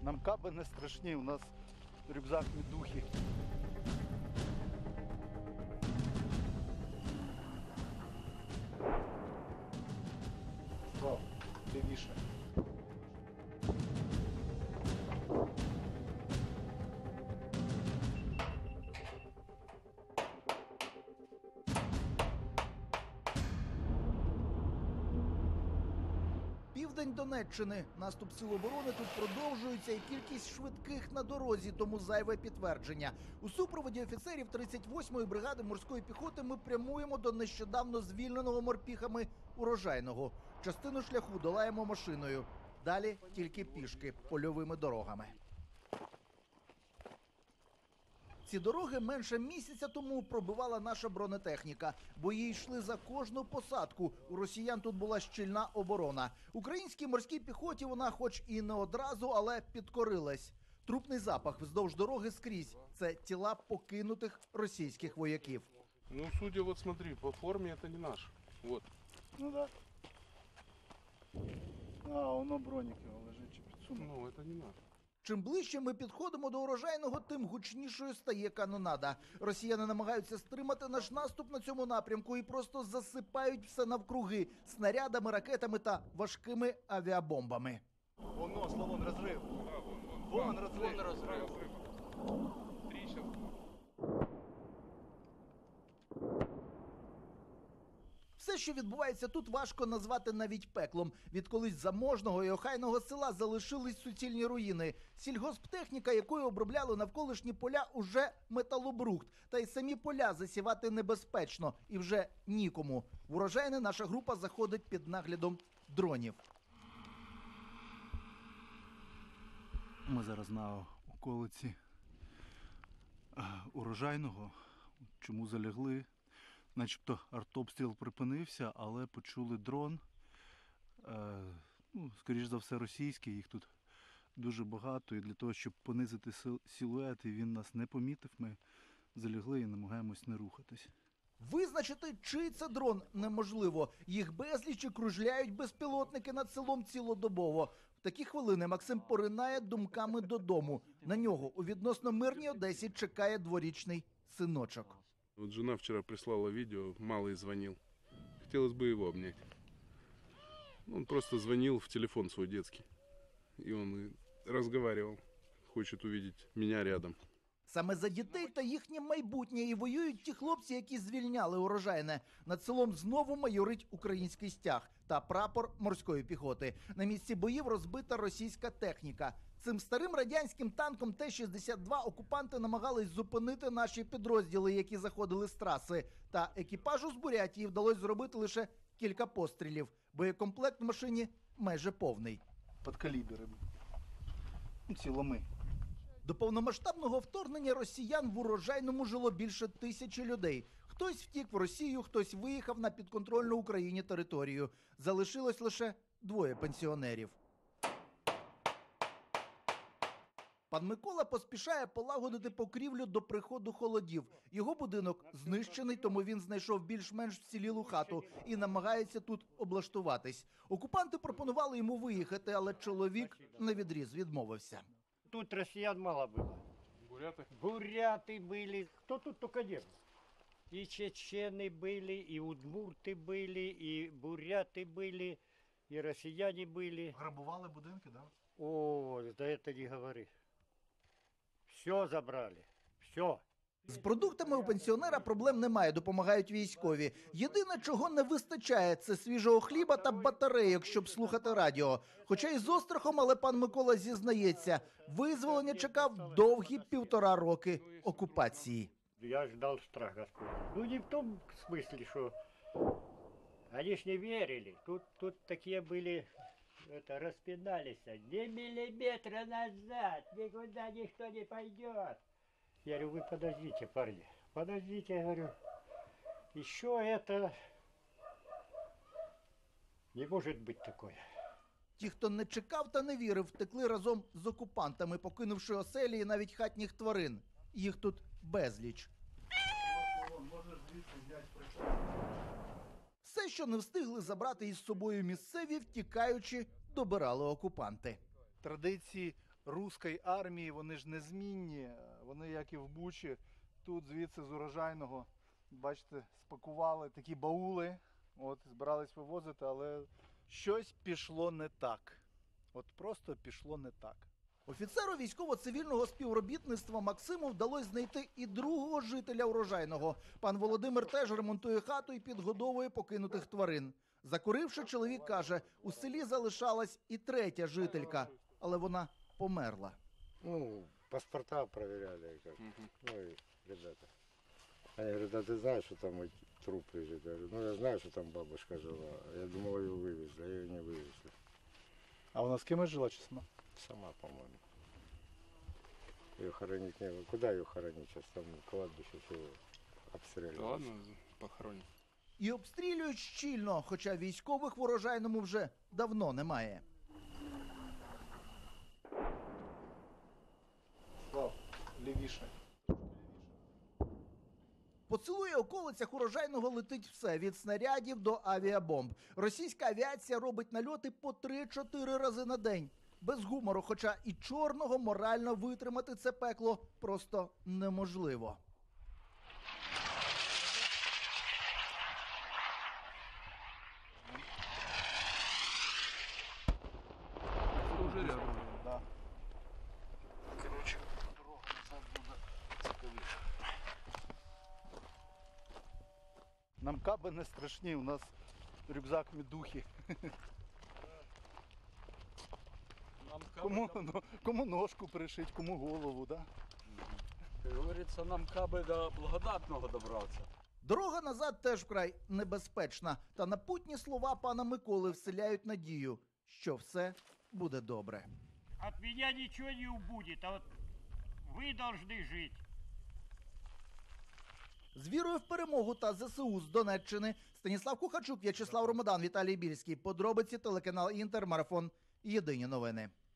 Нам каби не страшні, у нас рюкзак медухи. О, лівіше. Південь Донеччини. Наступ сил оборони тут продовжується, і кількість швидких на дорозі, тому зайве підтвердження. У супроводі офіцерів 38-ї бригади морської піхоти ми прямуємо до нещодавно звільненого морпіхами Урожайного. Частину шляху долаємо машиною. Далі тільки пішки польовими дорогами. Ці дороги менше місяця тому пробивала наша бронетехніка. Бої йшли за кожну посадку. У росіян тут була щільна оборона. Українській морській піхоті вона хоч і не одразу, але підкорилась. Трупний запах вздовж дороги скрізь. Це тіла покинутих російських вояків. Ну, судя, вот смотри, по форме это не наш. Вот. Ну так. А, воно бронік його лежить чи підсунув. Ну, это не наш. Чим ближче ми підходимо до Урожайного, тим гучнішою стає канонада. Росіяни намагаються стримати наш наступ на цьому напрямку і просто засипають все навкруги снарядами, ракетами та важкими авіабомбами. Воно, Славон, розрив. Вон розрив. Трещин. Все, що відбувається тут, важко назвати навіть пеклом. Від колись заможного і охайного села залишились суцільні руїни. Сільгосптехніка, якою обробляли навколишні поля, уже металобрухт. Та й самі поля засівати небезпечно. І вже нікому. В Урожайне наша група заходить під наглядом дронів. Ми зараз на околиці Урожайного. Чому залягли? Начебто артобстріл припинився, але почули дрон. Скоріш за все російський, їх тут дуже багато. І для того, щоб понизити силует, і він нас не помітив, ми залягли і намагаємось не рухатись. Визначити, чий це дрон, неможливо. Їх безліч і кружляють безпілотники над селом цілодобово. В такі хвилини Максим поринає думками додому. На нього у відносно мирній Одесі чекає дворічний синочок. Вот жена вчера прислала видео, малый звонил. Хотелось бы его обнять. Он просто звонил в телефон свой детский. И он разговаривал. Хочет увидеть меня рядом. Саме за дітей та їхнє майбутнє і воюють ті хлопці, які звільняли Урожайне. Над селом знову майорить український стяг та прапор морської піхоти. На місці боїв розбита російська техніка. Цим старим радянським танком Т-62 окупанти намагались зупинити наші підрозділи, які заходили з траси. Та екіпажу з Бурятії вдалося зробити лише кілька пострілів. Боєкомплект в машині майже повний. Під калібрами. Ці ломи. До повномасштабного вторгнення росіян в Урожайному жило більше 1000 людей. Хтось втік в Росію, хтось виїхав на підконтрольну Україні територію. Залишилось лише 2 пенсіонерів. Пан Микола поспішає полагодити покрівлю до приходу холодів. Його будинок знищений, тому він знайшов більш-менш вцілілу хату і намагається тут облаштуватись. Окупанти пропонували йому виїхати, але чоловік навідріз відмовився. Тут россиян мало было. Буряты? Буряты были. Кто тут только не был. И чечены были, и удмурты были, и буряты были, и россияне были. Грабували будинки, так? О, да это не говори. Все забрали. Все. З продуктами у пенсіонера проблем немає, допомагають військові. Єдине, чого не вистачає, це свіжого хліба та батарейок, щоб слухати радіо. Хоча й з острахом, але пан Микола зізнається, визволення чекав довгі 1,5 роки окупації. Я ждал страх Господь. Ну не в том смысле, что они ж не верили. Тут такие были, распинались. Ни миллиметра назад, никуда никто не пойдет. Я говорю, вы подождите, парни, подождите, я говорю, еще это не может быть такое. Ті, хто не чекав та не вірив, втекли разом з окупантами, покинувши оселі і навіть хатніх тварин. Їх тут безліч. Все, що не встигли забрати із собою місцеві, втікаючи, добирали окупанти. Традиції руської армії, вони ж незмінні. Вони, як і в Бучі, тут звідси з урожайного, бачите, спакували такі баули, от, збирались вивозити, але щось пішло не так. От просто пішло не так. Офіцеру військово-цивільного співробітництва Максиму вдалося знайти і другого жителя урожайного. Пан Володимир теж ремонтує хату і підгодовує покинутих тварин. Закуривши, чоловік каже, у селі залишалась і третя жителька, але вона померла. Ну, паспорта проверяли, как. Ну и ребята. Они говорят, а ты знаешь, что там вот труп лежит? Я говорю, ну я знаю, что там бабушка жила. Я думал, ее вывезли, а ее не вывезли. А вона з кимось жила чи сама? Сама, по-моему. Ее хоронить не было. Куда ее хоронить? Сейчас там кладбище все обстреливают. Да ладно, похороним. І обстрілюють щільно, хоча військових в урожайному вже давно немає. Слав, лівіше. По селу і околицях урожайного летить все – від снарядів до авіабомб. Російська авіація робить нальоти по 3-4 рази на день. Без гумору, хоча і чорного морально витримати це пекло просто неможливо. Уже рядом. Да. Короче, дорога назад буде цікавіше. Нам каби не страшні, у нас рюкзак медухи. Кому ножку пришить, кому голову, да? Как говорится, нам каби до благодатного добратися. Дорога назад теж вкрай небезпечна. Та напутні слова пана Миколи вселяють надію, що все буде добре. От меня ничего не убудет, а вот вы должны жить. З вірою в перемогу та ЗСУ з Донеччини Станіслав Кухарчук, В'ячеслав Ромадан, Віталій Більський. Подробиці телеканал Інтер, Марафон. Єдині новини.